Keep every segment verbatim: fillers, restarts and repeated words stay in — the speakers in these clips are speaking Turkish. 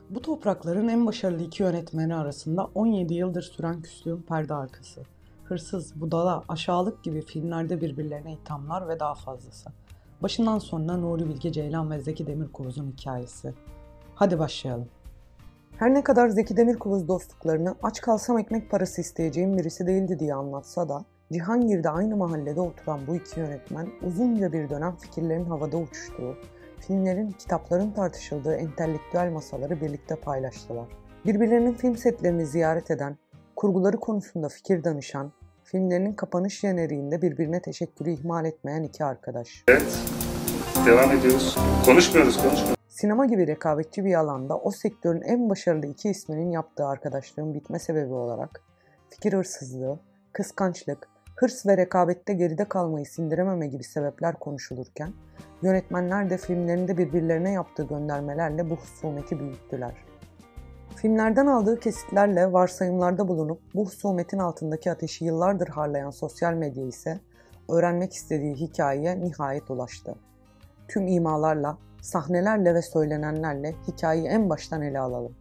Bu toprakların en başarılı iki yönetmeni arasında on yedi yıldır süren küslüğün perde arkası. Hırsız, Budala, Aşağılık gibi filmlerde birbirlerine ithamlar ve daha fazlası. Başından sonuna Nuri Bilge Ceylan ve Zeki Demirkubuz'un hikayesi. Hadi başlayalım. Her ne kadar Zeki Demirkubuz dostluklarını aç kalsam ekmek parası isteyeceğim birisi değildi diye anlatsa da, Cihangir'de aynı mahallede oturan bu iki yönetmen uzunca bir dönem fikirlerin havada uçuştuğu, filmlerin, kitapların tartışıldığı entelektüel masaları birlikte paylaştılar. Birbirlerinin film setlerini ziyaret eden, kurguları konusunda fikir danışan, filmlerinin kapanış jeneriğinde birbirine teşekkürü ihmal etmeyen iki arkadaş. Evet, devam ediyoruz. Konuşmuyoruz, konuşmuyoruz. Sinema gibi rekabetçi bir alanda o sektörün en başarılı iki isminin yaptığı arkadaşlığın bitme sebebi olarak fikir hırsızlığı, kıskançlık, hırs ve rekabette geride kalmayı sindirememe gibi sebepler konuşulurken, yönetmenler de filmlerinde birbirlerine yaptığı göndermelerle bu husumeti büyüttüler. Filmlerden aldığı kesitlerle varsayımlarda bulunup bu husumetin altındaki ateşi yıllardır harlayan sosyal medya ise öğrenmek istediği hikayeye nihayet ulaştı. Tüm imalarla, sahnelerle ve söylenenlerle hikayeyi en baştan ele alalım.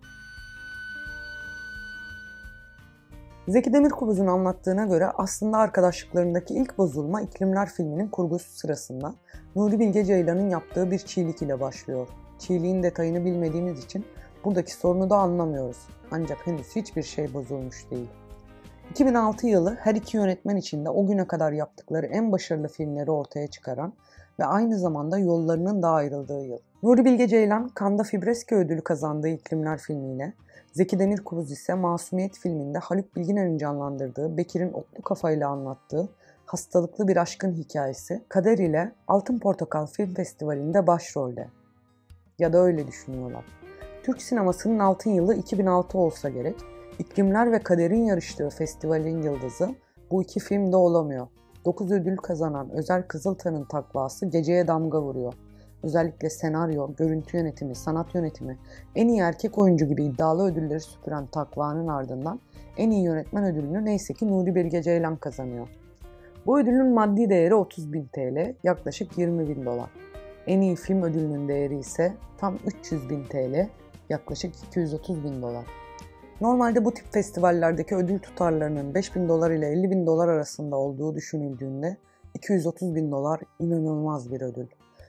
Zeki Demirkubuz'un anlattığına göre aslında arkadaşlıklarındaki ilk bozulma İklimler filminin kurgusu sırasında Nuri Bilge Ceylan'ın yaptığı bir çiğlik ile başlıyor. Çiğliğin detayını bilmediğimiz için buradaki sorunu da anlamıyoruz. Ancak henüz hiçbir şey bozulmuş değil. iki bin altı yılı her iki yönetmen için de o güne kadar yaptıkları en başarılı filmleri ortaya çıkaran ve aynı zamanda yollarının da ayrıldığı yıl. Nuri Bilge Ceylan, Cannes'da Fibreski ödülü kazandığı İklimler filmiyle, Zeki Demirkubuz ise Masumiyet filminde Haluk Bilginer'in canlandırdığı, Bekir'in otlu kafayla anlattığı hastalıklı bir aşkın hikayesi, Kader ile Altın Portakal Film Festivali'nde başrolde. Ya da öyle düşünüyorlar. Türk sinemasının altın yılı iki bin altı olsa gerek, İklimler ve Kader'in yarıştığı festivalin yıldızı bu iki filmde olamıyor. dokuz ödül kazanan Özer Kızıltan'ın takvası geceye damga vuruyor. Özellikle senaryo, görüntü yönetimi, sanat yönetimi, en iyi erkek oyuncu gibi iddialı ödülleri süpüren takvanın ardından en iyi yönetmen ödülünü neyse ki Nuri Bilge Ceylan kazanıyor. Bu ödülün maddi değeri otuz bin T L, yaklaşık yirmi bin dolar. En iyi film ödülünün değeri ise tam üç yüz bin T L, yaklaşık iki yüz otuz bin dolar. Normalde bu tip festivallerdeki ödül tutarlarının beş bin dolar ile elli bin dolar arasında olduğu düşünüldüğünde iki yüz otuz bin dolar inanılmaz bir ödül.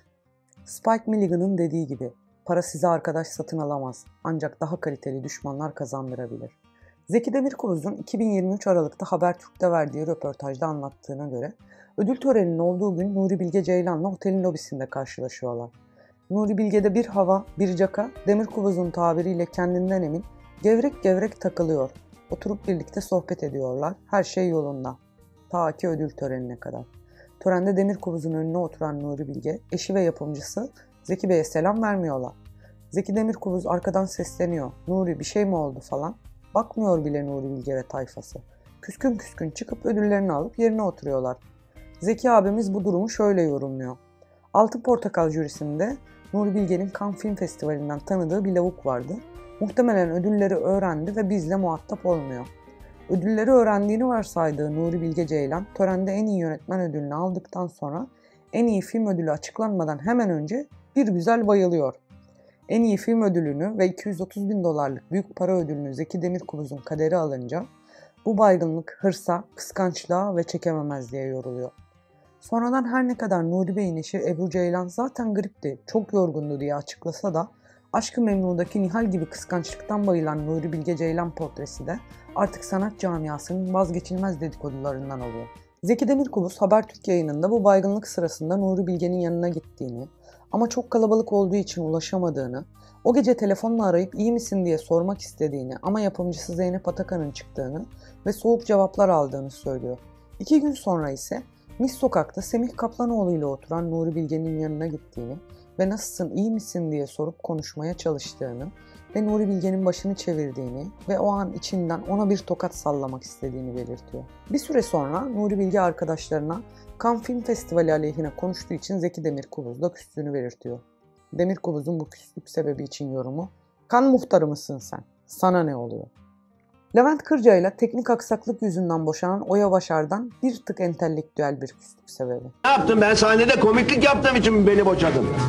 Spike Milligan'ın dediği gibi, para size arkadaş satın alamaz, ancak daha kaliteli düşmanlar kazandırabilir. Zeki Demirkubuz'un iki bin yirmi üç Aralık'ta Habertürk'te verdiği röportajda anlattığına göre, ödül töreninin olduğu gün Nuri Bilge Ceylan'la otelin lobisinde karşılaşıyorlar. Nuri Bilge'de bir hava, bir caka, Demirkubuz'un tabiriyle kendinden emin, gevrek gevrek takılıyor. Oturup birlikte sohbet ediyorlar, her şey yolunda. Ta ki ödül törenine kadar. Törende Demirkubuz'un önüne oturan Nuri Bilge, eşi ve yapımcısı Zeki Bey'e selam vermiyorlar. Zeki Demirkubuz arkadan sesleniyor. Nuri bir şey mi oldu falan. Bakmıyor bile Nuri Bilge ve tayfası. Küskün küskün çıkıp ödüllerini alıp yerine oturuyorlar. Zeki abimiz bu durumu şöyle yorumluyor. Altın Portakal jürisinde Nuri Bilge'nin Cannes Film Festivali'nden tanıdığı bir lavuk vardı. Muhtemelen ödülleri öğrendi ve bizle muhatap olmuyor. Ödülleri öğrendiğini varsaydığı Nuri Bilge Ceylan, törende en iyi yönetmen ödülünü aldıktan sonra en iyi film ödülü açıklanmadan hemen önce bir güzel bayılıyor. En iyi film ödülünü ve iki yüz otuz bin dolarlık büyük para ödülünü Zeki Demirkubuz'un Kaderi alınca bu baygınlık hırsa, kıskançlığa ve çekememezliğe yoruluyor. Sonradan her ne kadar Nuri Bey'in eşi Ebru Ceylan zaten gripti, çok yorgundu diye açıklasa da Aşk-ı Memnu'daki Nihal gibi kıskançlıktan bayılan Nuri Bilge Ceylan portresi de artık sanat camiasının vazgeçilmez dedikodularından oluyor. Zeki Demirkubuz Habertürk yayınında bu baygınlık sırasında Nuri Bilge'nin yanına gittiğini ama çok kalabalık olduğu için ulaşamadığını, o gece telefonla arayıp iyi misin diye sormak istediğini ama yapımcısı Zeynep Atakan'ın çıktığını ve soğuk cevaplar aldığını söylüyor. İki gün sonra ise Mis Sokak'ta Semih Kaplanoğlu ile oturan Nuri Bilge'nin yanına gittiğini ve nasılsın, iyi misin diye sorup konuşmaya çalıştığını ve Nuri Bilge'nin başını çevirdiğini ve o an içinden ona bir tokat sallamak istediğini belirtiyor. Bir süre sonra Nuri Bilge arkadaşlarına Cannes Film Festivali aleyhine konuştuğu için Zeki Demirkubuz'la küstüğünü belirtiyor. Demirkubuz'un bu küslük sebebi için yorumu, "Kan muhtarı mısın sen? Sana ne oluyor?" Levent Kırca ile teknik aksaklık yüzünden boşanan Oya Başar'dan bir tık entelektüel bir küslük sebebi. Ne yaptım ben sahnede komiklik yaptığım için mi beni boşadın?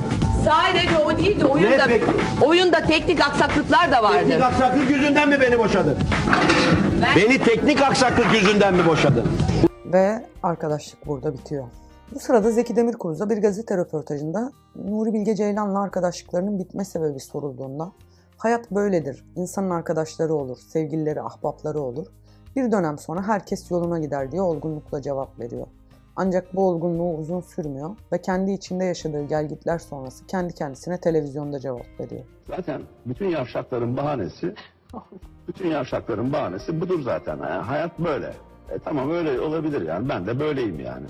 Sadece o değil de oyunda, Ne peki? oyunda teknik aksaklıklar da vardı. Teknik aksaklık yüzünden mi beni boşadın? Ben- Beni teknik aksaklık yüzünden mi boşadın? Ve arkadaşlık burada bitiyor. Bu sırada Zeki Demirkubuz'a bir gazete röportajında Nuri Bilge Ceylan'la arkadaşlıklarının bitme sebebi sorulduğunda hayat böyledir, insanın arkadaşları olur, sevgilileri, ahbapları olur. Bir dönem sonra herkes yoluna gider diye olgunlukla cevap veriyor. Ancak bu olgunluğu uzun sürmüyor ve kendi içinde yaşadığı gelgitler sonrası kendi kendisine televizyonda cevap veriyor. Zaten bütün yavşakların bahanesi, bütün yavşakların bahanesi budur zaten. Yani hayat böyle. E tamam öyle olabilir yani. Ben de böyleyim yani.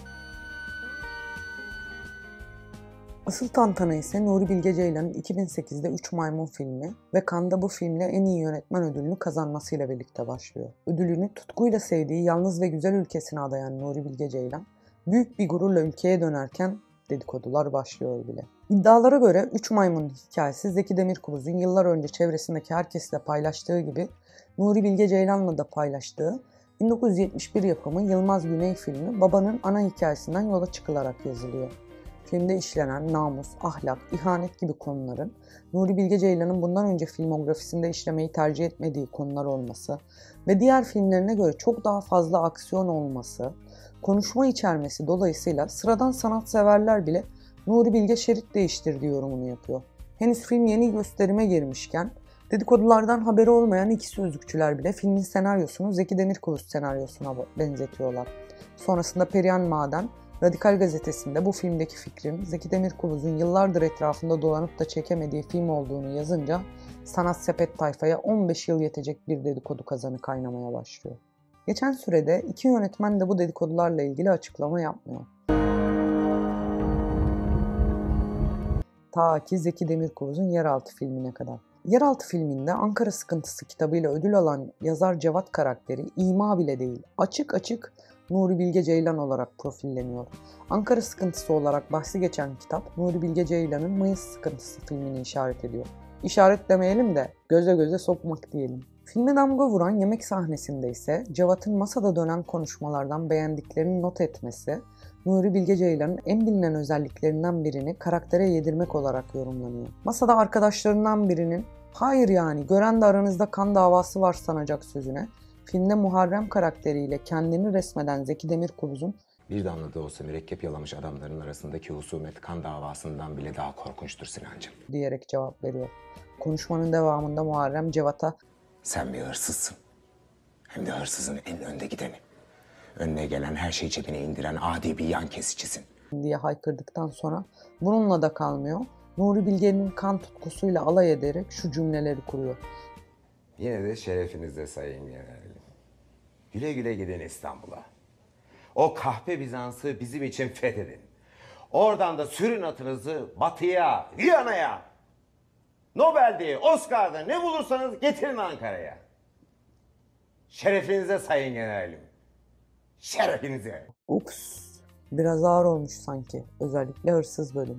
Asıl tantana ise Nuri Bilge Ceylan'ın iki bin sekizde Üç Maymun filmi ve Cannes'da bu filmle en iyi yönetmen ödülünü kazanmasıyla birlikte başlıyor. Ödülünü tutkuyla sevdiği yalnız ve güzel ülkesine adayan Nuri Bilge Ceylan, büyük bir gururla ülkeye dönerken dedikodular başlıyor bile. İddialara göre Üç Maymun'un hikayesi Zeki Demirkubuz'un yıllar önce çevresindeki herkesle paylaştığı gibi Nuri Bilge Ceylan'la da paylaştığı bin dokuz yüz yetmiş bir yapımı Yılmaz Güney filmi babanın ana hikayesinden yola çıkılarak yazılıyor. Filmde işlenen namus, ahlak, ihanet gibi konuların Nuri Bilge Ceylan'ın bundan önce filmografisinde işlemeyi tercih etmediği konular olması ve diğer filmlerine göre çok daha fazla aksiyon olması, konuşma içermesi dolayısıyla sıradan sanatseverler bile Nuri Bilge şerit değiştirdiği yorumunu yapıyor. Henüz film yeni gösterime girmişken dedikodulardan haberi olmayan iki sözlükçüler bile filmin senaryosunu Zeki Demirkubuz senaryosuna benzetiyorlar. Sonrasında Perihan Maden, Radikal Gazetesi'nde bu filmdeki fikrin Zeki Demirkubuz'un yıllardır etrafında dolanıp da çekemediği film olduğunu yazınca Sanat Sepet tayfaya on beş yıl yetecek bir dedikodu kazanı kaynamaya başlıyor. Geçen sürede iki yönetmen de bu dedikodularla ilgili açıklama yapmıyor. Ta ki Zeki Demirkubuz'un Yeraltı filmine kadar. Yeraltı filminde Ankara Sıkıntısı kitabıyla ödül alan yazar Cevat karakteri ima bile değil, açık açık Nuri Bilge Ceylan olarak profilleniyor. Ankara Sıkıntısı olarak bahsi geçen kitap, Nuri Bilge Ceylan'ın Mayıs Sıkıntısı filmini işaret ediyor. İşaret demeyelim de göze göze sokmak diyelim. Filme damga vuran yemek sahnesinde ise Cevat'ın masada dönen konuşmalardan beğendiklerini not etmesi, Nuri Bilge Ceylan'ın en bilinen özelliklerinden birini karaktere yedirmek olarak yorumlanıyor. Masada arkadaşlarından birinin "hayır yani gören de aranızda kan davası var" sanacak sözüne, filmde Muharrem karakteriyle kendini resmeden Zeki Demirkubuz'un "Bir damla da olsa mürekkep yalamış adamların arasındaki husumet kan davasından bile daha korkunçtur Sinancığım" diyerek cevap veriyor. Konuşmanın devamında Muharrem Cevat'a "Sen bir hırsızsın. Hem de hırsızın en önde gideni. Önüne gelen her şeyi cebine indiren adi bir yan kesicisin" diye haykırdıktan sonra bununla da kalmıyor. Nuri Bilge'nin kan tutkusuyla alay ederek şu cümleleri kuruyor. "Yine de şerefinizde sayın generalim. Güle güle gidin İstanbul'a. O kahpe Bizans'ı bizim için fethedin. Oradan da sürün atınızı batıya, Viyana'ya. Nobel'de, Oscar'da ne bulursanız getirin Ankara'ya. Şerefinize sayın generalim. Şerefinize." Ups, biraz ağır olmuş sanki. Özellikle hırsız bölümü.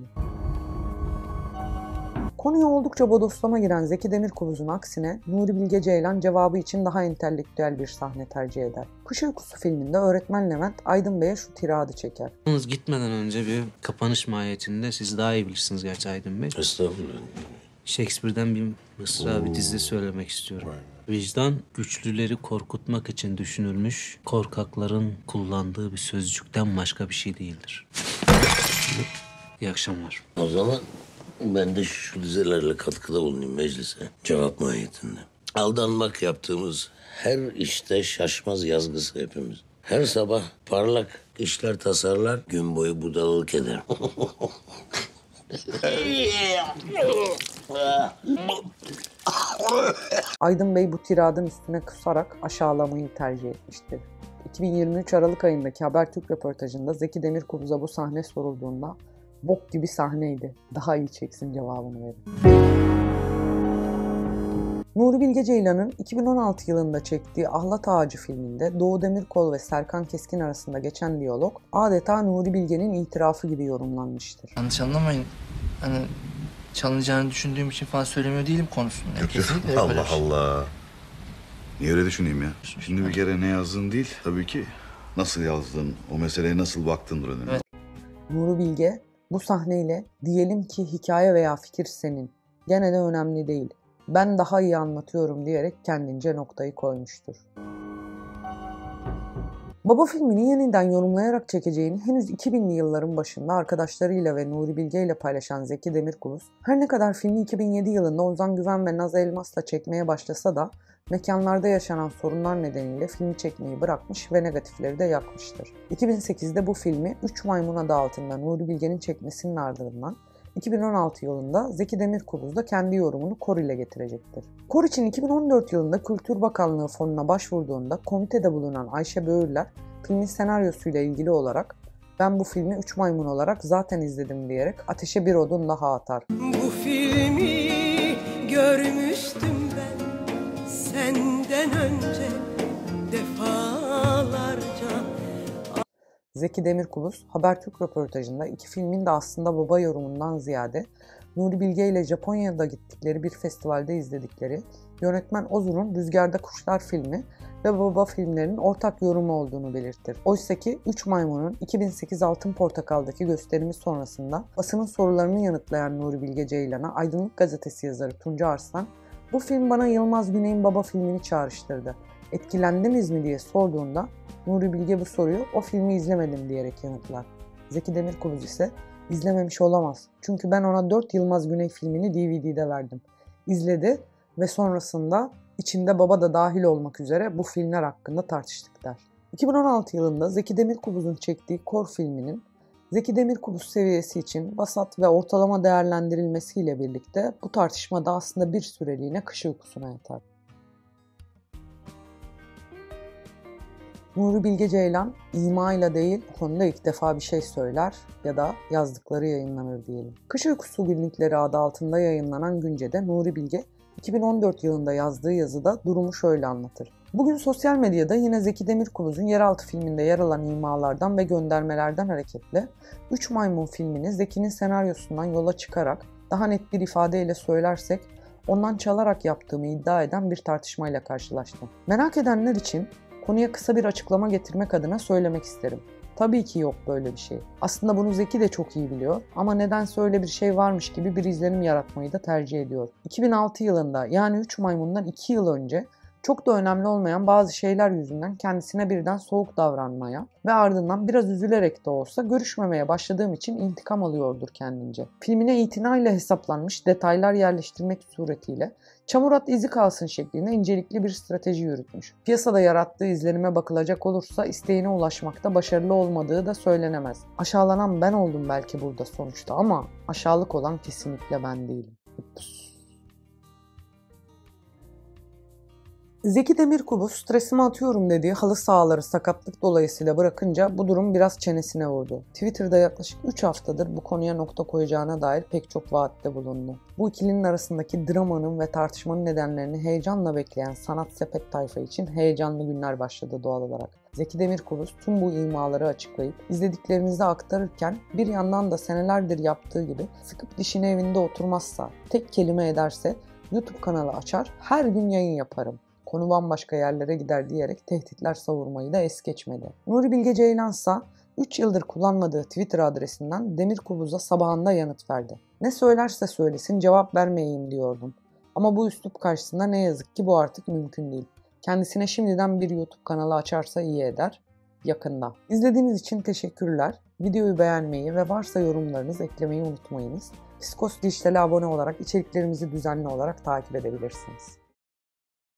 Konuya oldukça bodoslama giren Zeki Demirkubuz'un aksine Nuri Bilge Ceylan cevabı için daha entelektüel bir sahne tercih eder. Kış Uykusu filminde öğretmen Levent Aydın Bey'e şu tiradı çeker. Yalnız gitmeden önce bir kapanış mahiyetinde, siz daha iyi bilirsiniz gerçi Aydın Bey. Estağfurullah. Shakespeare'den bir mısra, bir dizi söylemek istiyorum. Vicdan güçlüleri korkutmak için düşünülmüş, korkakların kullandığı bir sözcükten başka bir şey değildir. İyi akşamlar. O zaman ben de şu dizelerle katkıda bulunayım meclise. Cevap mahiyetinde. Aldanmak yaptığımız her işte şaşmaz yazgısı hepimiz. Her sabah parlak işler tasarlar, gün boyu budalalık eder. Aydın Bey bu tiradın üstüne kusarak aşağılamayı tercih etmiştir. iki bin yirmi üç Aralık ayındaki Habertürk röportajında Zeki Demirkubuz'a bu sahne sorulduğunda "bok gibi sahneydi, daha iyi çeksin" cevabını verir. Nuri Bilge Ceylan'ın iki bin on altı yılında çektiği Ahlat Ağacı filminde Doğu Demirkol ve Serkan Keskin arasında geçen diyalog adeta Nuri Bilge'nin itirafı gibi yorumlanmıştır. Yanlış anlamayın. Hani çalınacağını düşündüğüm için falan söylemiyor değilim konusunu. Yani kesinlikle yok öyle Allah bir şey. Allah. Niye öyle düşüneyim ya? Şimdi bir kere ne yazdığın değil, tabii ki nasıl yazdın, o meseleye nasıl baktın önemli. Evet. Nuri Bilge Bu sahneyle diyelim ki hikaye veya fikir senin, gene de önemli değil, ben daha iyi anlatıyorum diyerek kendince noktayı koymuştur. Baba filmini yeniden yorumlayarak çekeceğini henüz iki binli yılların başında arkadaşlarıyla ve Nuri Bilge ile paylaşan Zeki Demirkubuz, her ne kadar filmi iki bin yedi yılında Ozan Güven ve Naz Elmas'la çekmeye başlasa da mekanlarda yaşanan sorunlar nedeniyle filmi çekmeyi bırakmış ve negatifleri de yakmıştır. iki bin sekizde bu filmi Üç Maymun adı altında Nuri Bilge'nin çekmesinin ardından iki bin on altı yılında Zeki Demirkubuz da kendi yorumunu Kor ile getirecektir. Kor için iki bin on dört yılında Kültür Bakanlığı fonuna başvurduğunda komitede bulunan Ayşe Böğürler filmin senaryosuyla ilgili olarak "Ben bu filmi Üç Maymun olarak zaten izledim" diyerek ateşe bir odun daha atar. Bu filmi görmüştüm ben senden önce defalarca. Zeki Demirkubuz, Habertürk röportajında iki filmin de aslında baba yorumundan ziyade Nuri Bilge ile Japonya'da gittikleri bir festivalde izledikleri yönetmen Ozur'un Rüzgarda Kuşlar filmi ve baba filmlerinin ortak yorumu olduğunu belirtir. Oysaki Üç Maymun'un iki bin sekiz Altın Portakal'daki gösterimi sonrasında basının sorularını yanıtlayan Nuri Bilge Ceylan'a Aydınlık Gazetesi yazarı Tunca Arslan, "Bu film bana Yılmaz Güney'in baba filmini çağrıştırdı. Etkilendiniz mi?" diye sorduğunda Nuri Bilge bu soruyu "O filmi izlemedim" diyerek yanıtlar. Zeki Demirkubuz ise "İzlememiş olamaz. Çünkü ben ona dört Yılmaz Güney filmini D V D'de verdim. İzledi ve sonrasında içinde baba da dahil olmak üzere bu filmler hakkında tartıştık" der. iki bin on altı yılında Zeki Demirkubuz'un çektiği Kor filminin Zeki Demirkubuz seviyesi için vasat ve ortalama değerlendirilmesiyle birlikte bu tartışmada aslında bir süreliğine kış uykusuna yatar. Nuri Bilge Ceylan, imayla değil, o konuda ilk defa bir şey söyler ya da yazdıkları yayınlanır diyelim. Kış Uykusu Günlükleri adı altında yayınlanan Günce'de Nuri Bilge, iki bin on dört yılında yazdığı yazıda durumu şöyle anlatır. Bugün sosyal medyada yine Zeki Demirkubuz'un Yeraltı filminde yer alan imalardan ve göndermelerden hareketle Üç Maymun filmini Zeki'nin senaryosundan yola çıkarak daha net bir ifadeyle söylersek ondan çalarak yaptığımı iddia eden bir tartışmayla karşılaştım. Merak edenler için konuya kısa bir açıklama getirmek adına söylemek isterim. Tabii ki yok böyle bir şey. Aslında bunu Zeki de çok iyi biliyor ama nedense öyle bir şey varmış gibi bir izlenim yaratmayı da tercih ediyor. iki bin altı yılında yani Üç Maymun'dan iki yıl önce çok da önemli olmayan bazı şeyler yüzünden kendisine birden soğuk davranmaya ve ardından biraz üzülerek de olsa görüşmemeye başladığım için intikam alıyordur kendince. Filmine itinayla hesaplanmış detaylar yerleştirmek suretiyle çamur at izi kalsın şeklinde incelikli bir strateji yürütmüş. Piyasada yarattığı izlenime bakılacak olursa isteğine ulaşmakta başarılı olmadığı da söylenemez. Aşağılanan ben oldum belki burada sonuçta ama aşağılık olan kesinlikle ben değilim. Ups. Zeki Demirkubuz stresimi atıyorum dediği halı sahaları sakatlık dolayısıyla bırakınca bu durum biraz çenesine vurdu. Twitter'da yaklaşık üç haftadır bu konuya nokta koyacağına dair pek çok vaatte bulundu. Bu ikilinin arasındaki dramanın ve tartışmanın nedenlerini heyecanla bekleyen sanat sepet tayfa için heyecanlı günler başladı doğal olarak. Zeki Demirkubuz tüm bu imaları açıklayıp izlediklerinizi aktarırken bir yandan da senelerdir yaptığı gibi sıkıp dişine evinde oturmazsa, tek kelime ederse YouTube kanalı açar, her gün yayın yaparım, konu bambaşka yerlere gider diyerek tehditler savurmayı da es geçmedi. Nuri Bilge Ceylansa üç yıldır kullanmadığı Twitter adresinden Demirkubuz'a sabahında yanıt verdi. Ne söylerse söylesin cevap vermeyeyim diyordum. Ama bu üslup karşısında ne yazık ki bu artık mümkün değil. Kendisine şimdiden bir YouTube kanalı açarsa iyi eder. Yakında. İzlediğiniz için teşekkürler. Videoyu beğenmeyi ve varsa yorumlarınızı eklemeyi unutmayınız. Psikos Dijital'e abone olarak içeriklerimizi düzenli olarak takip edebilirsiniz.